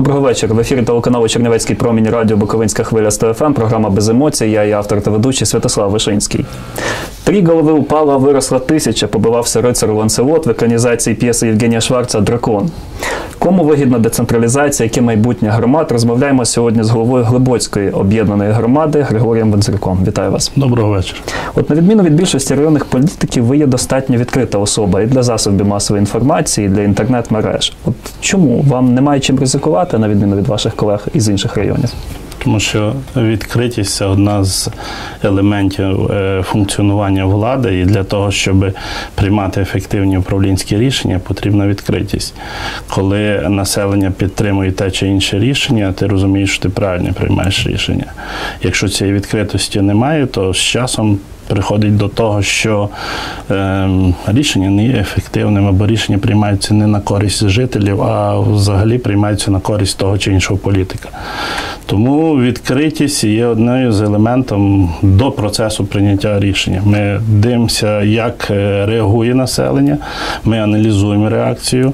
Доброго вечора. В ефірі телеканалу Чернівецький промінь, радіо Буковинська хвиля 100 ФМ, програма «Без емоцій». Я і автор та ведучий Святослав Вишинський. 3 голови упало, а виросла 1000, побивався рицар Ланселот в екранізації п'єси Євгенія Шварца «Дракон». Кому вигідна децентралізація, яке майбутнє громад? Розмовляємо сьогодні з головою Глибоцької об'єднаної громади Григорієм Вензрюком. Вітаю вас. Доброго вечора. От на відміну від більшості районних політиків, ви є достатньо відкрита особа і для засобів масової інформації, і для інтернет-мереж. От чому вам немає чим ризикувати, на відміну від ваших колег із інших районів? Тому що відкритість – це одна з елементів функціонування влади, і для того, щоб приймати ефективні управлінські рішення, потрібна відкритість. Коли населення підтримує те чи інше рішення, ти розумієш, що ти правильно приймаєш рішення. Якщо цієї відкритості немає, то з часом приходить до того, що рішення не є ефективним, або рішення приймаються не на користь жителів, а взагалі приймаються на користь того чи іншого політика. Тому відкритість є одним з елементів до процесу прийняття рішення. Ми дивимося, як реагує населення, ми аналізуємо реакцію,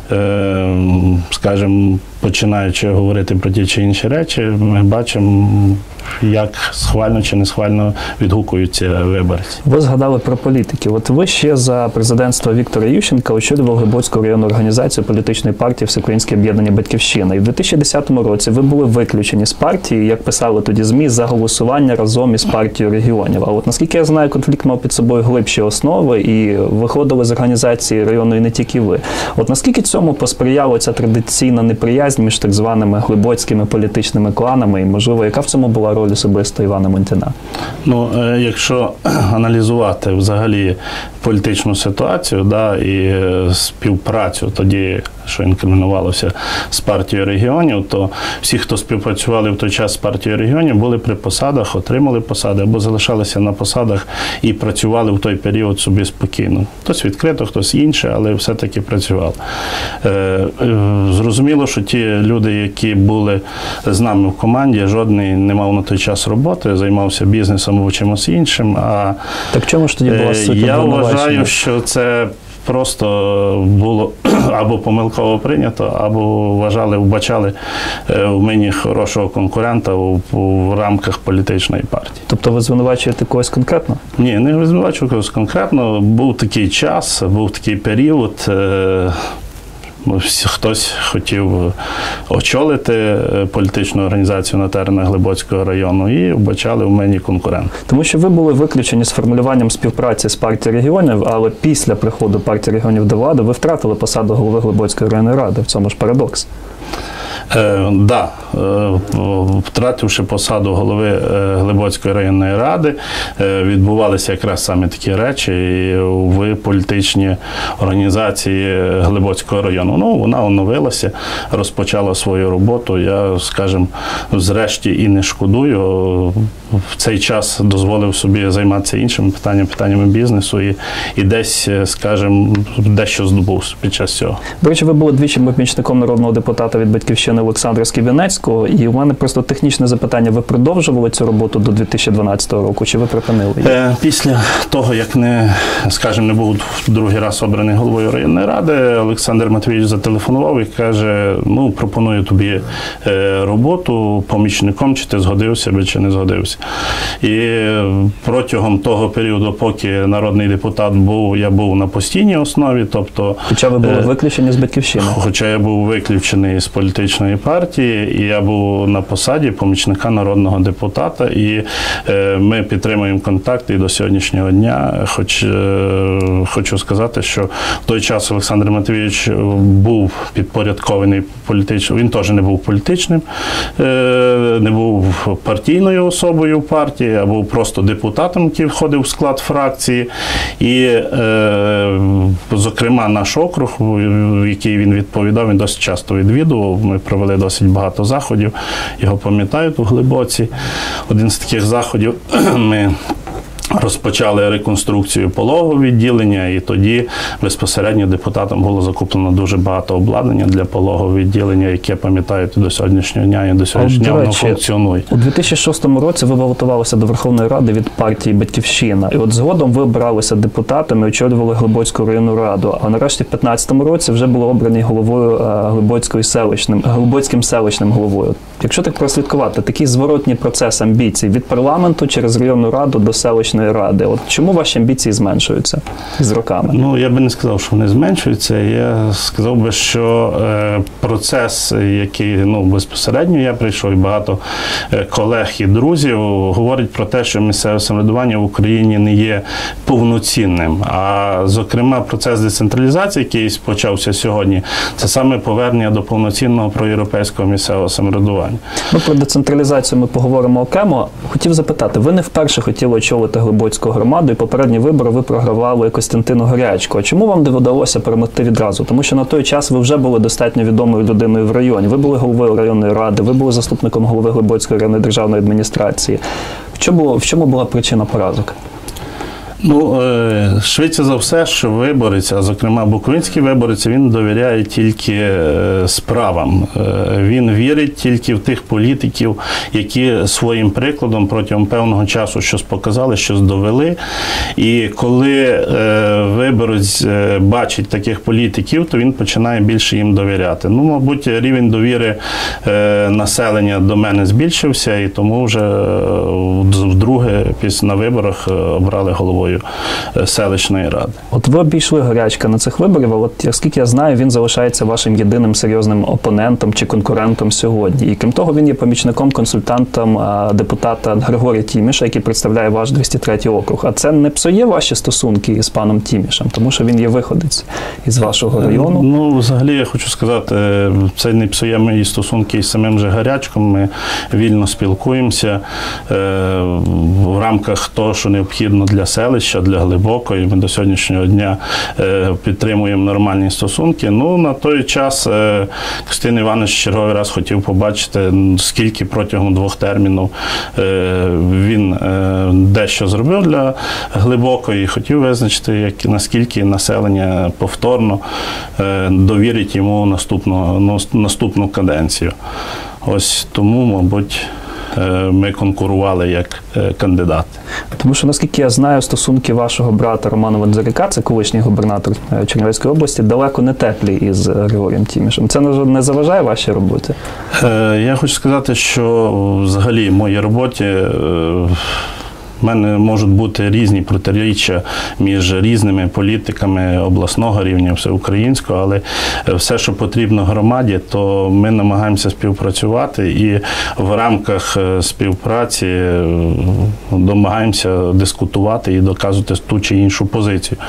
скажімо, починаючи говорити про ті чи інші речі, ми бачимо, як схвально чи не схвально відгукуються виборці. Ви згадали про політиків. От ви ще за президентства Віктора Ющенка очолювали Глибоцьку районну організацію політичної партії Всеукраїнське об'єднання «Батьківщина». І в 2010 році ви були виключені з партії, як писали тоді ЗМІ, за голосування разом із партією регіонів. А от наскільки я знаю, конфлікт мав під собою глибші основи і виходили з організації районної не тільки ви. От наскільки цьому посприяла ця традиційна неприязнь між так званими глибоцькими політичними кланами і, можливо, яка в цьому була роль особисто Івана Монтіна? Ну, якщо аналізувати взагалі політичну ситуацію, і співпрацю тоді, що інкримінувалося з партією регіонів, то всі, хто співпрацювали в той час з партією регіонів, були при посадах, отримали посади або залишалися на посадах і працювали в той період собі спокійно. Хтось відкрито, хтось інше, але все-таки працював. Зрозуміло, що ті люди, які були з нами в команді, жодний не мав на той час роботи, займався бізнесом або чимось іншим. Так чому ж тоді була суть обвинувачення? Я вважаю, що це просто було або помилково прийнято, або вбачали в мені хорошого конкурента в рамках політичної партії. Тобто ви звинувачуєте когось конкретно? Ні, не звинувачую когось конкретно. Був такий час, був такий період, хтось хотів очолити політичну організацію на теренах Глибоцького району і вбачали в мені конкурент. Тому що ви були виключені з формулюванням співпраці з партією регіонів, але після приходу партії регіонів до влади ви втратили посаду голови Глибоцької районної ради. В цьому ж парадокс. Втративши посаду голови Глибоцької районної ради, відбувалися якраз саме такі речі в політичній організації Глибоцького району. Вона оновилася, розпочала свою роботу. Я, скажімо, зрешті і не шкодую. В цей час дозволив собі займатися іншими питаннями бізнесу і десь, скажімо, дещо здобув під час цього. До речі, ви були двічі помічником народного депутата від «Батьківщини» Олександра Скибінецького, і у мене просто технічне запитання. Ви продовжували цю роботу до 2012 року, чи ви припинили її? Після того, як не був другий раз обраний головою районної ради, Олександр Матвійович зателефонував і каже, пропоную тобі роботу помічником, чи ти згодився би, чи не згодився. І протягом того періоду, поки народний депутат я був на постійній основі, тобто... Хоча ви були виключені з «Батьківщини». Хоча я був виключений з політичної партії, і я був на посаді помічника народного депутата, і ми підтримуємо контакти і до сьогоднішнього дня. Хочу сказати, що в той час Олександр Матвійович був підпорядкований політично, він теж не був політичним, не був партійною особою в партії, а був просто депутатом, який входив в склад фракції. І, зокрема, наш округ, в який він відповідав, він досить часто відвідував. Ми провели досить багато заходів, його пам'ятають у Глибоці. Один з таких заходів ми розпочали реконструкцію пологового відділення, і тоді безпосередньо депутатам було закуплено дуже багато обладнання для пологового відділення, яке, пам'ятаєте, до сьогоднішнього дня і до сьогоднішнього дня воно функціонує. У 2006 році ви балотувалися до Верховної Ради від партії «Батьківщина». І от згодом ви обиралися депутатами, очолювали Глибоцьку районну раду. А нарешті в 2015 році вже були обрані головою Глибоцьким селищним головою. Якщо так прослідкувати, такий зворотній процес амбіцій від парламенту через районну раду до селищної ради. От чому ваші амбіції зменшуються з роками? Ну, я би не сказав, що вони зменшуються. Я сказав би, що процес, який безпосередньо я прийшов, і багато колег і друзів говорять про те, що місцеве самоврядування в Україні не є повноцінним. А, зокрема, процес децентралізації, який почався сьогодні, це саме повернення до повноцінного проєвропейського місцевого самоврядування. Про децентралізацію ми поговоримо окремо. Хотів запитати, ви не вперше хотіли очолити Глибоцьку громаду, і попередні вибори ви програвали Костянтину Горячку. А чому вам не вдалося перемогти відразу? Тому що на той час ви вже були достатньо відомою людиною в районі. Ви були головою районної ради, ви були заступником голови Глибоцької районної державної адміністрації. В чому була причина поразок? Швидше за все, що виборець, а зокрема буковинський виборець, він довіряє тільки справам. Він вірить тільки в тих політиків, які своїм прикладом протягом певного часу щось показали, щось довели. І коли виборець бачить таких політиків, то він починає більше їм довіряти. Мабуть, рівень довіри населення до мене збільшився, і тому вже вдруге на виборах обрали головою селищної ради. От ви обійшли Горячка на цих виборів, але оскільки я знаю, він залишається вашим єдиним серйозним опонентом чи конкурентом сьогодні. І крім того, він є помічником-консультантом депутата Григорія Тіміша, який представляє ваш 203-й округ. А це не псує ваші стосунки з паном Тімішем, тому що він є виходець із вашого району? Взагалі, я хочу сказати, це не псує мої стосунки із самим же Горячком. Ми вільно спілкуємося в рамках того, що необхідно для селища, для Глибокої. Ми до сьогоднішнього дня підтримуємо нормальні стосунки. На той час Костянтин Іванович черговий раз хотів побачити, скільки протягом 2 термінів він дещо зробив для Глибокої. Хотів визначити, наскільки населення повторно довірить йому наступну каденцію. Ось тому, мабуть, ми конкурували як кандидати. Тому що, наскільки я знаю, стосунки вашого брата Романа Вадзаряка, це колишній губернатор Чернівецької області, далеко не теплі із Григорієм Тімішем. Це не заважає вашій роботі? Я хочу сказати, що взагалі в моїй роботі в мене можуть бути різні протиріччя між різними політиками обласного рівня, всеукраїнського, але все, що потрібно громаді, то ми намагаємося співпрацювати і в рамках співпраці домагаємося дискутувати і доказувати ту чи іншу позицію.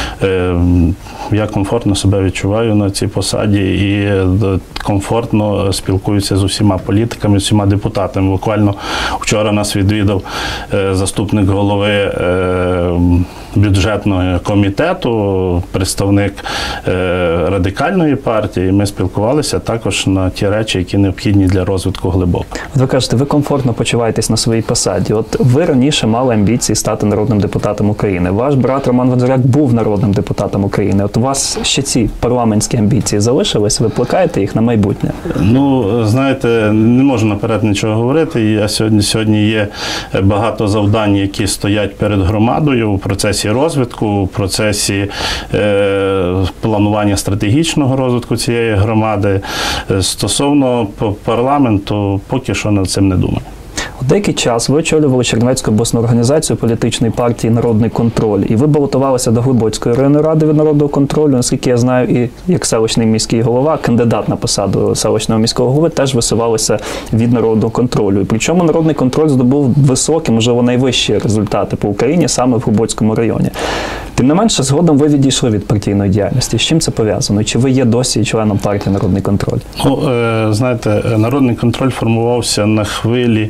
Я комфортно себе відчуваю на цій посаді і комфортно спілкуюся з усіма політиками, з усіма депутатами. Буквально вчора нас відвідав заступник голови бюджетного комітету, представник Радикальної партії. Ми спілкувалися також на ті речі, які необхідні для розвитку Глибоко. Ви кажете, ви комфортно почуваєтесь на своїй посаді. От ви раніше мали амбіції стати народним депутатом України. Ваш брат Роман Вадзаряк був народним депутатом України. От у вас ще ці парламентські амбіції залишились? Ви плекаєте їх на майбутнє? Знаєте, не можу наперед нічого говорити. Сьогодні є багато завдань, які стоять перед громадою у процесі розвитку, у процесі планування стратегічного розвитку цієї громади. Стосовно парламенту, поки що над цим не думаю. У деякий час ви очолювали Чернівецьку обласну організацію політичної партії «Народний контроль», і ви балотувалися до Глибоцької районної ради від «Народного контролю». Наскільки я знаю, і як селищний міський голова, кандидат на посаду селищного міського голови, теж висувалися від «Народного контролю». І причому «Народний контроль» здобув високі, можливо, найвищі результати по Україні саме в Глибоцькому районі. Тим не менше, згодом ви відійшли від партійної діяльності. З чим це пов'язано? Чи ви є досі членом партії «Народний контроль»? Ну, знаєте, «Народний контроль» формувався на хвилі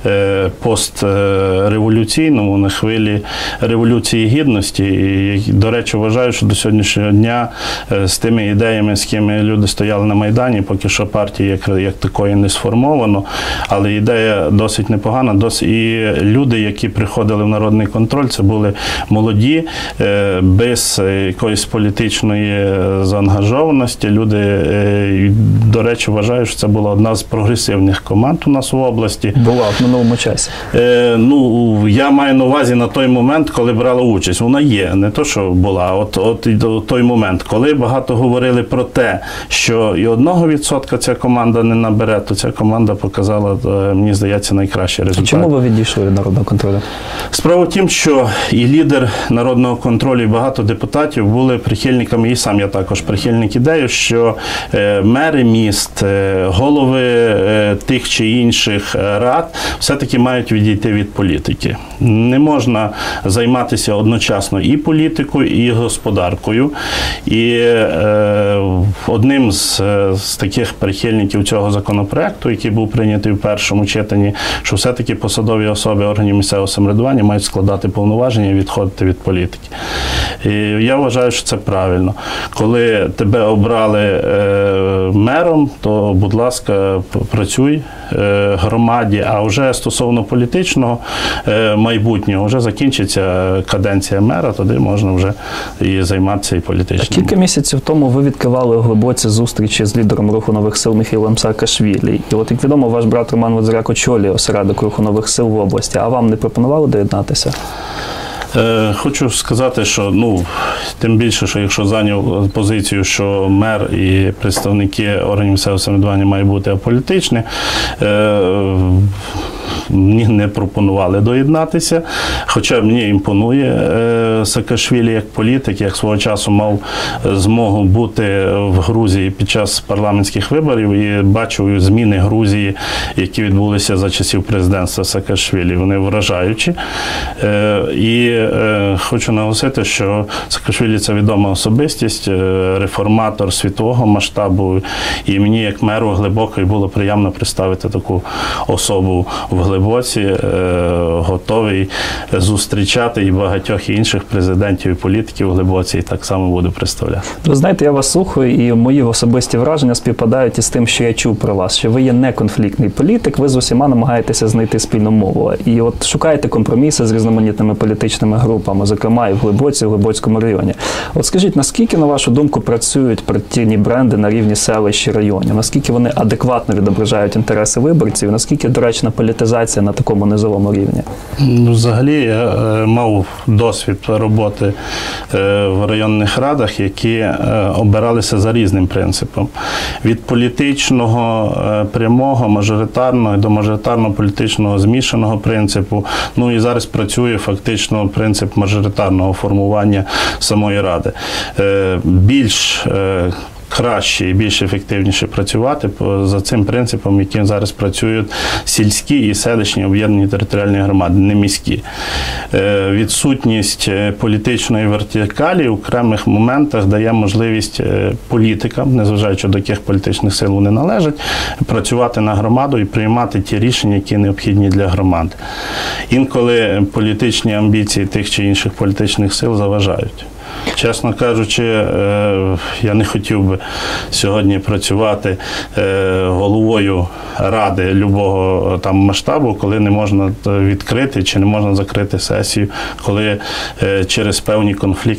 постреволюційному, на хвилі Революції Гідності. І, до речі, вважаю, що до сьогоднішнього дня з тими ідеями, з якими люди стояли на Майдані, поки що партії як такої не сформовано, але ідея досить непогана. І люди, які приходили в «Народний контроль», це були молоді, без якоїсь політичної заангажованості. Люди, до речі, вважаю, що це була одна з прогресивних команд у нас в області. Була в минулому часі. Ну, я маю на увазі на той момент, коли брала участь. Вона є, не то, що була. От той момент, коли багато говорили про те, що і 1% ця команда не набере, то ця команда показала, мені здається, найкращий результат. Чому ви відійшли від «Народного контролю»? Справа в тім, що і лідер «Народного контролю», і багато депутатів були прихильниками, і сам я також прихильник ідеї, що мери міст, голови тих чи інших рад все-таки мають відійти від політики. Не можна займатися одночасно і політикою, і господаркою. І одним з таких прихильників цього законопроекту, який був прийнятий в першому читанні, що все-таки посадові особи органів місцевого самоврядування мають складати повноваження і відходити від політики. І я вважаю, що це правильно. Коли тебе обрали мером, то, будь ласка, працюй громаді, а вже стосовно політичного майбутнього, вже закінчиться каденція мера, тоді можна вже і займатися і політичним. Кілька місяців тому ви відкривали у Глибоці зустрічі з лідером Руху нових сил Михайлом Саакашвілі. І от, як відомо, ваш брат Роман Вадзуряк очолює осередок Руху нових сил в області. А вам не пропонували доєднатися? Хочу сказати, що, тим більше, що якщо зайняв позицію, що мер і представники органів місцевого самоврядування мають бути аполітичні, мені не пропонували доєднатися, хоча мені імпонує Саакашвілі як політик, як свого часу мав змогу бути в Грузії під час парламентських виборів і бачив зміни Грузії, які відбулися за часів президентства Саакашвілі. Вони вражаючі. І хочу наголосити, що Саакашвілі – це відома особистість, реформатор світового масштабу, і мені як меру Глибокої було приємно представити таку особу в Глибоці, готовий зустрічати і багатьох інших президентів і політиків в Глибоці, і так само буду представляти. Ви знаєте, я вас слухаю, і мої особисті враження співпадають із тим, що я чув про вас, що ви є неконфліктний політик, ви з усіма намагаєтеся знайти спільну мову. І от шукаєте компроміси з різноманітними політичними групами, зокрема і в Глибоці, в Глибоцькому районі. От скажіть, наскільки, на вашу думку, працюють партійні бренди на рівні селищ і районів? Наскільки вони адекватно відображають інтереси виборців? Наскільки доречна політизація на такому низовому рівні? Взагалі, я мав досвід роботи в районних радах, які обиралися за різним принципом. Від політичного прямого, мажоритарного до мажоритарно-політичного змішаного принципу. І зараз працює фактично принцип мажоритарного формування самої ради. Більш краще і більш ефективніше працювати за цим принципом, яким зараз працюють сільські і селищні об'єднані територіальні громади, не міські. Відсутність політичної вертикалі в окремих моментах дає можливість політикам, незважаючи до яких політичних сил вони належать, працювати на громаду і приймати ті рішення, які необхідні для громади. Інколи політичні амбіції тих чи інших політичних сил заважають. Чесно кажучи, я не хотів би сьогодні працювати головою ради любого там масштабу, коли не можна відкрити чи не можна закрити сесію, коли через певні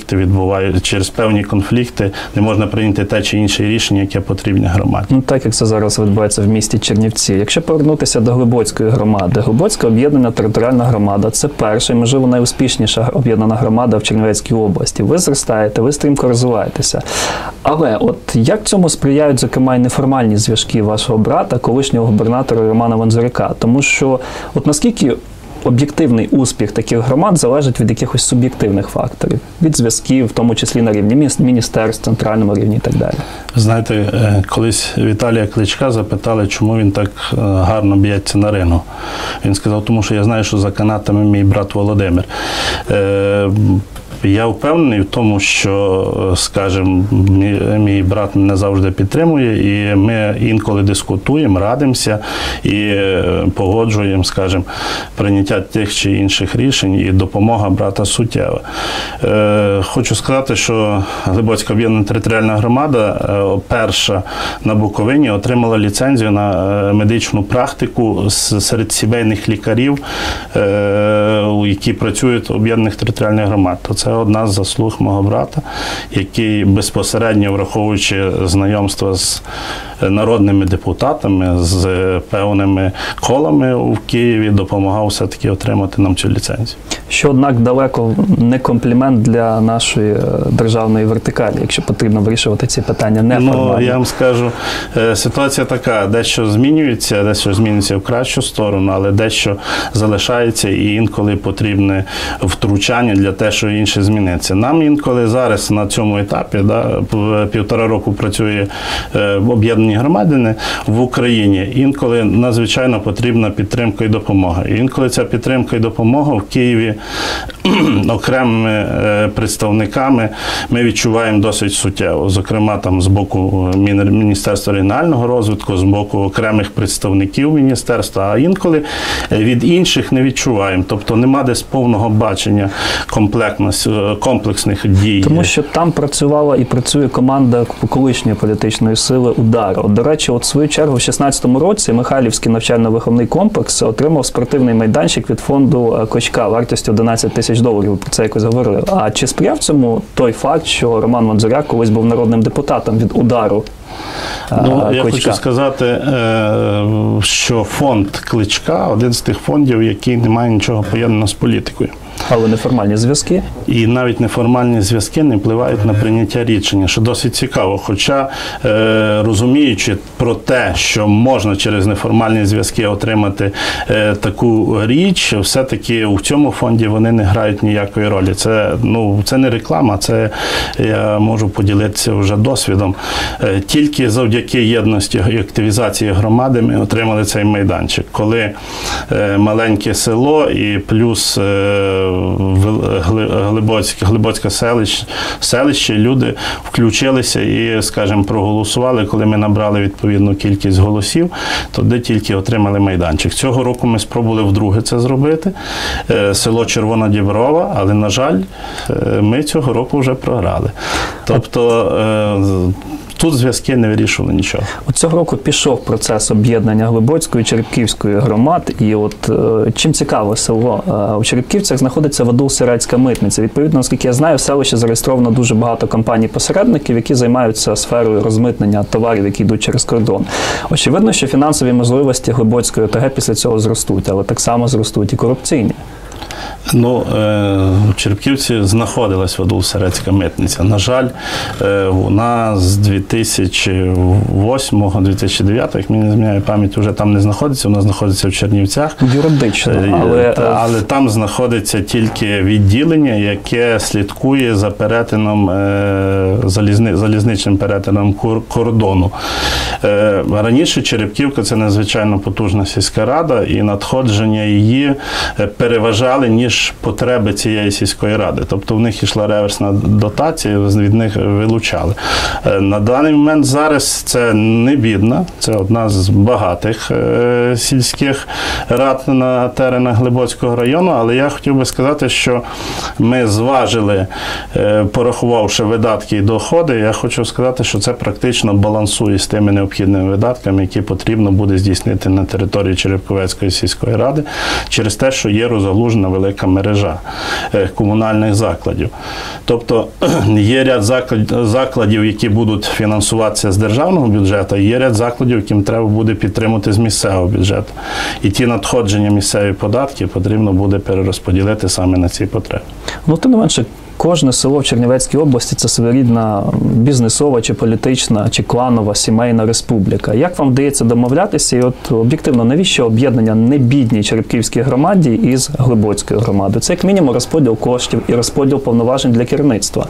конфлікти не можна прийняти те чи інше рішення, яке потрібне громаді. Так, як це зараз відбувається в місті Чернівці. Якщо повернутися до Глибоцької громади, Глибоцька об'єднана територіальна громада – це перша і, можливо, найуспішніша об'єднана громада в Чернівецькій області. Ви зростаєте, ви стрімко розвиваєтеся. Але от як цьому сприяють, зокрема, і неформальні зв'язки вашого брата, колишнього губернатора Романа Вадзуряка? Тому що от наскільки об'єктивний успіх таких громад залежить від якихось суб'єктивних факторів, від зв'язків, в тому числі на рівні міністерств, центральному рівні і так далі. Знаєте, колись Віталія Кличка запитали, чому він так гарно б'ється на рингу. Він сказав, тому що я знаю, що за канатами мій брат Володимир. Я впевнений в тому, що, скажімо, мій брат мене завжди підтримує, і ми інколи дискутуємо, радимося і погоджуємо, скажімо, прийняття тих чи інших рішень, і допомога брата суттєва. Хочу сказати, що Глибоцька об'єднана територіальна громада перша на Буковині отримала ліцензію на медичну практику серед сімейних лікарів, які працюють в об'єднаних територіальних громад. То це одна з заслуг мого брата, який безпосередньо, враховуючи знайомство з народними депутатами, з певними колами в Києві, допомагав все-таки отримати нам цю ліцензію. Що, однак, далеко не комплімент для нашої державної вертикалі, якщо потрібно вирішувати ці питання неформально. Я вам скажу, ситуація така, дещо змінюється в кращу сторону, але дещо залишається, і інколи потрібне втручання для того, що інше зміниться. Нам інколи зараз на цьому етапі, півтора року працює об'єднані громади в Україні, інколи надзвичайно потрібна підтримка і допомога. І інколи ця підтримка і допомога в Києві окремими представниками ми відчуваємо досить суттєво. Зокрема, там з боку Міністерства регіонального розвитку, з боку окремих представників міністерства, а інколи від інших не відчуваємо. Тобто нема десь повного бачення комплексних дій. Тому що там працювала і працює команда колишньої політичної сили «Удар». До речі, в свою чергу в 2016 році Михайлівський навчально-виховний комплекс отримав спортивний майданчик від фонду Кличка вартістю $11 тисяч. Про це якось говорили. А чи сприяв цьому той факт, що Роман Мандзуряк колись був народним депутатом від «Удару»? Я хочу сказати, що фонд Кличка – один з тих фондів, який не має нічого поєднаного з політикою. Але неформальні зв'язки? І навіть неформальні зв'язки не впливають на прийняття рішення, що досить цікаво. Хоча, розуміючи про те, що можна через неформальні зв'язки отримати таку річ, все-таки в цьому фонді вони не грають ніякої ролі. Це не реклама, це я можу поділитися вже досвідом. Тільки завдяки єдності і активізації громади ми отримали цей майданчик. Коли маленьке село і плюс Глибоцьке селище, люди включилися і, скажімо, проголосували. Коли ми набрали відповідну кількість голосів, тоді тільки отримали майданчик. Цього року ми спробували вдруге це зробити. Село Червона Діброва, але, на жаль, ми цього року вже програли. Тобто тут зв'язки не вирішували нічого. Цього року пішов процес об'єднання Глибоцької і Черепківської громад. І чим цікаве село? У Черепківцях знаходиться Вадул-Сирецька митниця. Відповідно, наскільки я знаю, в селищі зареєстровано дуже багато компаній-посередників, які займаються сферою розмитнення товарів, які йдуть через кордон. Очевидно, що фінансові можливості Глибоцької ОТГ після цього зростуть, але так само зростуть і корупційні. В Черепківці знаходилась Вадул-Сирецька митниця. На жаль, вона з 2008-2009, як мені не зміняє пам'ять, вже там не знаходиться, вона знаходиться в Чернівцях. Юридично, але там знаходиться тільки відділення, яке слідкує за перетином, залізничним перетином кордону. Раніше Черепківка – це надзвичайно потужна сільська рада, і надходження її переважали, ніж потреби цієї сільської ради. Тобто в них йшла реверсна дотація, від них вилучали. На даний момент зараз це не бідна, це одна з багатих сільських рад на теренах Глибоцького району, але я хотів би сказати, що ми зважили, порахувавши видатки і доходи, я хочу сказати, що це практично балансує з тими необхідними видатками, які потрібно буде здійснити на території Черепковецької сільської ради, через те, що є розгалужена велика мережа комунальних закладів. Тобто є ряд закладів, які будуть фінансуватися з державного бюджету, і є ряд закладів, яким треба буде підтримати з місцевого бюджету. І ті надходження місцевих податків потрібно буде перерозподілити саме на ці потреби. Тим не менше, кожне село в Чернівецькій області – це своєрідна бізнесова, чи політична, чи кланова, сімейна республіка. Як вам вдається домовлятися? І об'єктивно, навіщо об'єднання небідній Черепківській громаді із Глибоцькою громадою? Це як мінімум розподіл коштів і розподіл повноважень для керівництва.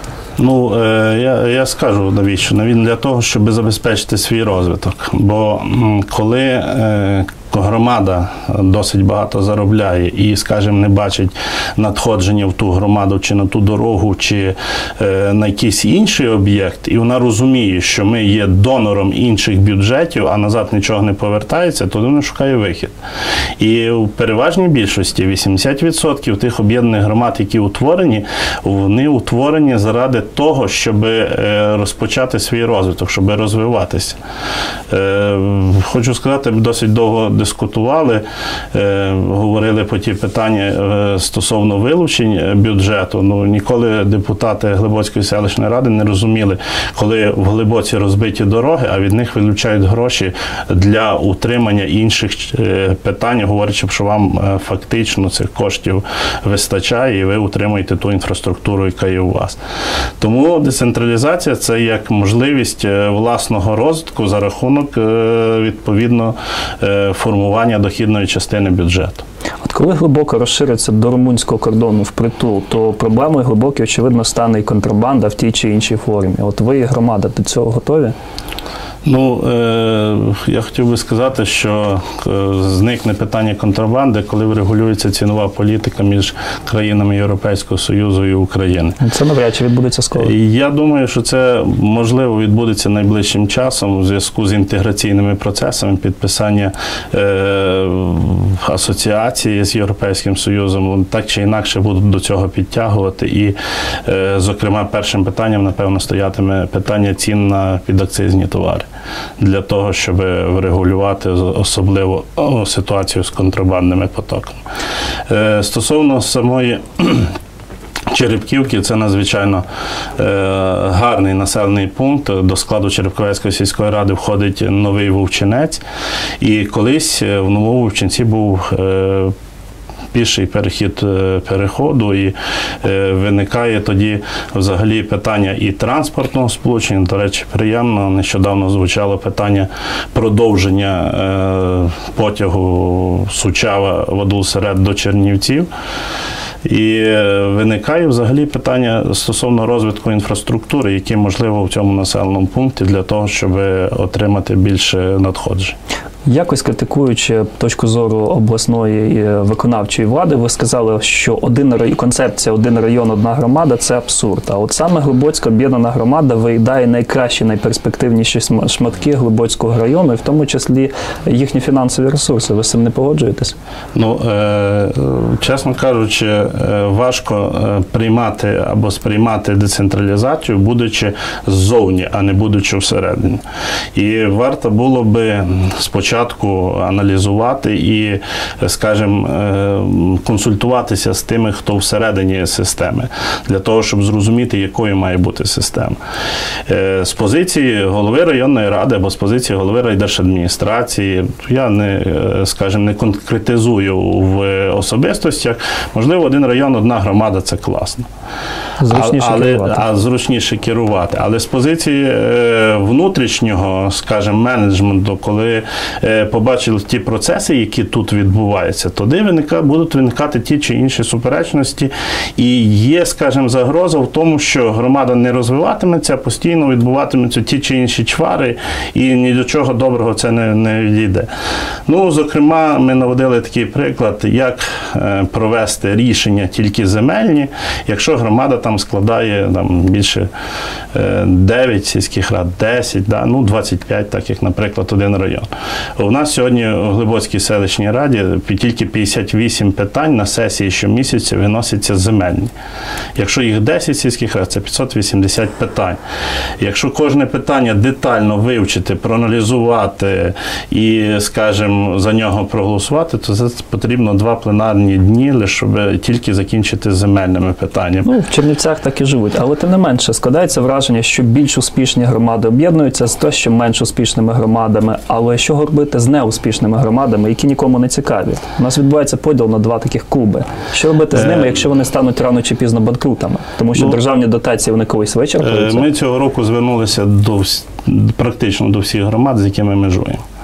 Я скажу навіщо. Для того, щоб забезпечити свій розвиток. Бо коли громада досить багато заробляє і, скажімо, не бачить надходження в ту громаду чи на ту дорогу, чи на якийсь інший об'єкт, і вона розуміє, що ми є донором інших бюджетів, а назад нічого не повертається, то вона шукає вихід. І в переважній більшості 80% тих об'єднаних громад, які утворені, вони утворені заради того, щоб розпочати свій розвиток, щоб розвиватися. Хочу сказати, ми досить довго дискутували, говорили по ті питання стосовно вилучень бюджету. Ну, ніколи депутати Глибоцької селищної ради не розуміли, коли в Глибоці розбиті дороги, а від них вилучають гроші для утримання інших питань, говорячи, що вам фактично цих коштів вистачає і ви утримуєте ту інфраструктуру, яка є у вас. Тому децентралізація – це як можливість власного розвитку за рахунок, відповідно, формування дохідної частини бюджету. От коли Глибока розшириться до румунського кордону впритул, то проблемою Глибокої, очевидно, стане і контрабанда в тій чи іншій формі. От ви, громада, до цього готові? Ну, я хотів би сказати, що зникне питання контрабанди, коли врегулюється цінова політика між країнами Європейського Союзу і України. Це навряд чи відбудеться скоро. Я думаю, що це можливо відбудеться найближчим часом у зв'язку з інтеграційними процесами підписання асоціації з Європейським Союзом. Так чи інакше будуть до цього підтягувати. І, зокрема, першим питанням, напевно, стоятиме питання цін на підакцизні товари. Для того, щоб врегулювати особливо ситуацію з контрабандними потоками. Стосовно самої Черепківки, це надзвичайно гарний населений пункт. До складу Черепковецької сільської ради входить Новий Вовчинець. І колись в Новому Вовчинці був піший перехід переходу, і виникає тоді взагалі питання і транспортного сполучення. До речі, приємно, нещодавно звучало питання продовження потягу Сучава-Вадул-Серед до Чернівців. І виникає взагалі питання стосовно розвитку інфраструктури, які можливо в цьому населеному пункті для того, щоб отримати більше надходжень. Якось критикуючи точку зору обласної виконавчої влади, ви сказали, що концепція «один район, одна громада» – це абсурд. А от саме Глибоцька об'єднана громада виїдає найкращі, найперспективніші шматки Глибоцького району, і в тому числі їхні фінансові ресурси. Ви з цим не погоджуєтесь? Ну, чесно кажучи, важко приймати або сприймати децентралізацію, будучи ззовні, а не будучи всередині. І варто було би спочатку аналізувати і, скажімо, консультуватися з тими, хто всередині системи, для того, щоб зрозуміти, якою має бути система. З позиції голови районної ради або з позиції голови райдержадміністрації я не конкретизую в особистостях. Можливо, один район, одна громада – це класно. Зручніше керувати. Але з позиції внутрішнього, скажімо, менеджменту, коли побачили ті процеси, які тут відбуваються, тоді будуть виникати ті чи інші суперечності. І є, скажімо, загроза в тому, що громада не розвиватиметься, постійно відбуватимуться ті чи інші чвари, і ні до чого доброго це не відійде. Ну, зокрема, ми наводили такий приклад, як провести рішення тільки земельні, якщо громада там складає більше 9 сільських рад, 10, 25, так як, наприклад, один район. У нас сьогодні у Глибоцькій селищній раді тільки 58 питань на сесії щомісяця виносяться земельні. Якщо їх 10 сільських рад, це 580 питань. Якщо кожне питання детально вивчити, проаналізувати і, скажімо, за нього проголосувати, то це потрібно 2 пленарні дні, лише щоб тільки закінчити земельними питаннями. Ну, в Чернівцях так і живуть. Але тим не менше, складається враження, що більш успішні громади об'єднуються з то, що менш успішними громадами. Але що робити з неуспішними громадами, які нікому не цікаві? У нас відбувається поділ на 2 таких клуби. Що робити з ними, якщо вони стануть рано чи пізно банкрутами? Тому що державні дотації, вони колись вичерпуються. Ми цього року звернулися практично до всіх громад, з якими межуємо.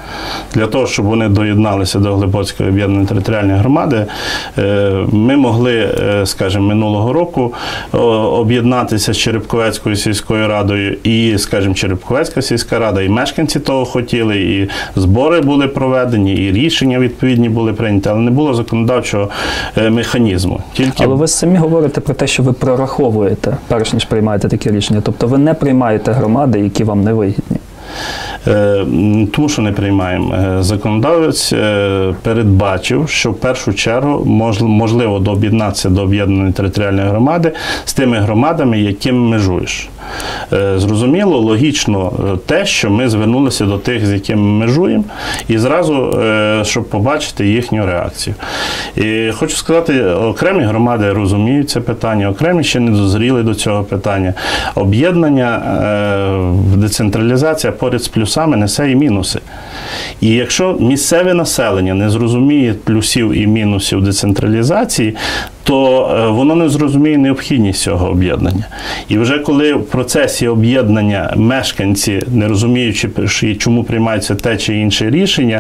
Для того, щоб вони доєдналися до Глибоцької об'єднаної територіальної громади, ми могли, скажімо, минулого року об'єднатися з Черепковецькою сільською радою і, скажімо, Черепковецька сільська рада, і мешканці того хотіли, і збори були проведені, і рішення відповідні були прийняті, але не було законодавчого механізму. Але ви самі говорите про те, що ви прораховуєте, перш ніж приймаєте такі рішення. Тобто ви не приймаєте громади, які вам не вигідні. Тому що не приймаємо. Законодавець передбачив, що в першу чергу можливо дооб'єднатися до об'єднаної територіальної громади з тими громадами, якими межуєш. Зрозуміло, логічно те, що ми звернулися до тих, з якими ми межуємо, і зразу, щоб побачити їхню реакцію. І хочу сказати, окремі громади розуміють це питання, окремі ще не дозріли до цього питання. Об'єднання, децентралізація поряд з плюсами несе і мінуси. І якщо місцеве населення не зрозуміє плюсів і мінусів децентралізації, то воно не зрозуміє необхідність цього об'єднання. І вже коли в процесі об'єднання мешканці, не розуміючи, чому приймаються те чи інше рішення,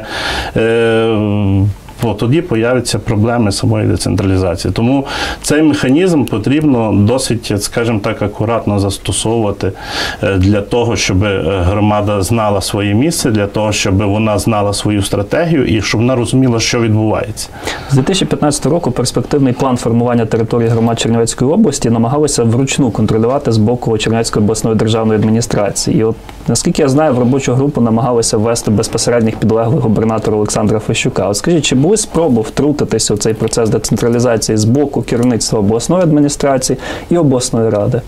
тоді появляться проблеми самої децентралізації. Тому цей механізм потрібно досить, скажімо так, акуратно застосовувати для того, щоб громада знала своє місце, для того, щоб вона знала свою стратегію і щоб вона розуміла, що відбувається. З 2015 року перспективний план формування території громад Чернівецької області намагалися вручну контролювати з боку Чернівецької обласної державної адміністрації. І от, наскільки я знаю, в робочу групу намагалися ввести безпосередніх підлеглих губернатора Олександра Фещука. От скажіть, чи були спроби втрутитися в цей процес децентралізації з боку керівництва обласної адміністрації і обласної ради?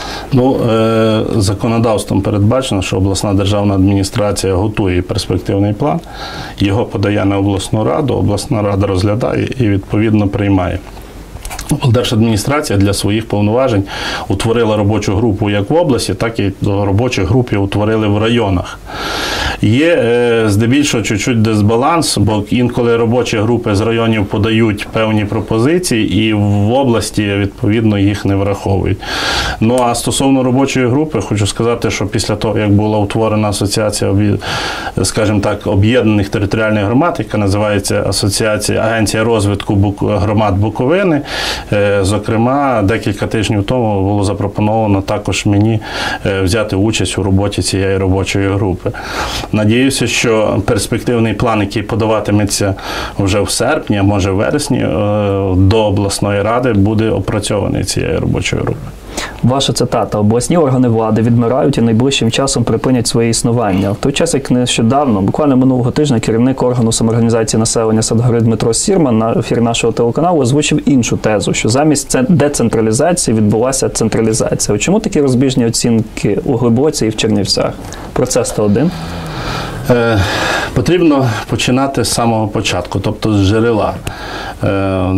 Законодавством передбачено, що обласна державна адміністрація готує перспективний план, його подає на обласну раду, обласна рада розглядає і відповідно приймає. Облдержадміністрація для своїх повноважень утворила робочу групу як в області, так і робочі групи утворили в районах. Є здебільшого чуть-чуть дисбаланс, бо інколи робочі групи з районів подають певні пропозиції і в області, відповідно, їх не враховують. Ну, а стосовно робочої групи, хочу сказати, що після того, як була утворена асоціація, скажімо так, об'єднаних територіальних громад, яка називається Агенція розвитку громад Буковини, зокрема, декілька тижнів тому було запропоновано також мені взяти участь у роботі цієї робочої групи. Надіюся, що перспективний план, який подаватиметься вже в серпні, а може в вересні, до обласної ради, буде опрацьований цією робочою групою. Ваша цитата: «Обласні органи влади відмирають і найближчим часом припинять своє існування». В той час, як нещодавно, буквально минулого тижня, керівник органу самоорганізації населення Садгори Дмитро Сірман на ефірі нашого телеканалу озвучив іншу тезу, що замість децентралізації відбулася централізація. Чому такі розбіжні оцінки у Глибоці і в Чернівцях? Процес то один. Потрібно починати з самого початку, тобто з джерела. У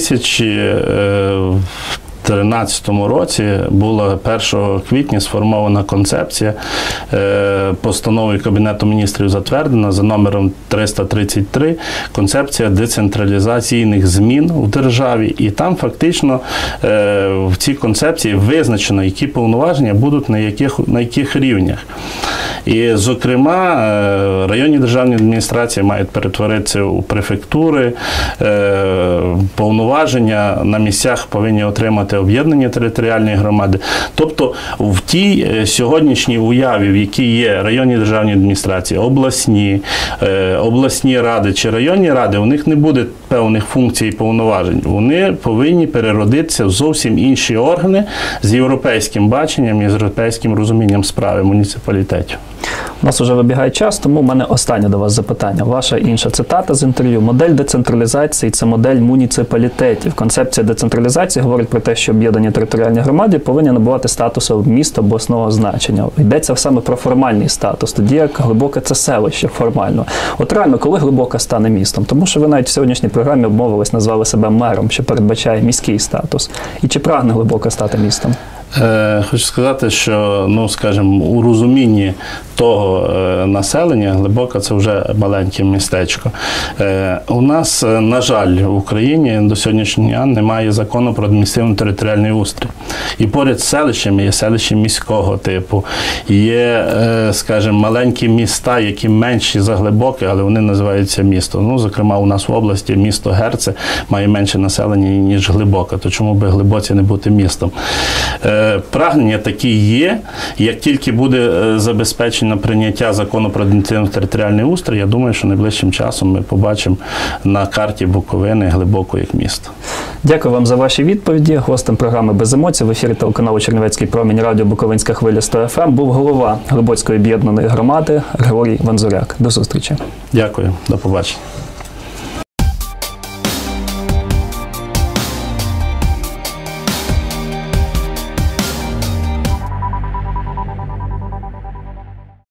2013 році була 1 квітня сформована концепція, постановою Кабінету міністрів затвердена за номером 333, концепція децентралізаційних змін в державі. І там фактично в цій концепції визначено, які повноваження будуть на яких рівнях. І, зокрема, районні державні адміністрації мають перетворитися у префектури, повноваження на місцях повинні отримати об'єднані територіальні громади. Тобто в тій сьогоднішній уяві, в якій є районні державні адміністрації, обласні ради чи районні ради, у них не буде певних функцій і повноважень. Вони повинні переродитися в зовсім інші органи з європейським баченням і з європейським розумінням справи муніципалітетів. У нас вже вибігає час, тому в мене останнє до вас запитання. Ваша інша цитата з інтерв'ю: «Модель децентралізації – це модель муніципалітетів. Концепція децентралізації говорить про те, що об'єднані територіальні громади повинні набувати статусу міста обласного значення». Йдеться саме про формальний статус, тоді як Глибоке – це селище формально. От реально, коли Глибока стане містом? Тому що ви навіть в сьогоднішній програмі обмовились, назвали себе мером, що передбачає міський статус. І чи прагне Глибока стати містом? Хочу сказати, що, ну, скажімо, у розумінні того населення Глибока – це вже маленьке містечко. У нас, на жаль, в Україні до сьогоднішнього дня немає закону про адміністративно-територіальний устрій. І поряд з селищами є селища міського типу, є, скажімо, маленькі міста, які менші за Глибоке, але вони називаються місто. Ну, зокрема, у нас в області місто Герце має менше населення, ніж Глибока, то чому би Глибоці не бути містом? Прагнення такі є. Як тільки буде забезпечено прийняття закону про адміністративно-територіальний устрій, я думаю, що найближчим часом ми побачимо на карті Буковини Глибоку як місто. Дякую вам за ваші відповіді. Гостем програми «Без емоцій» в ефірі телеканалу «Чернівецький промінь», радіо «Буковинська хвиля» 100 FM був голова Глибоцької об'єднаної громади Григорій Ванзуряк. До зустрічі. Дякую. До побачення.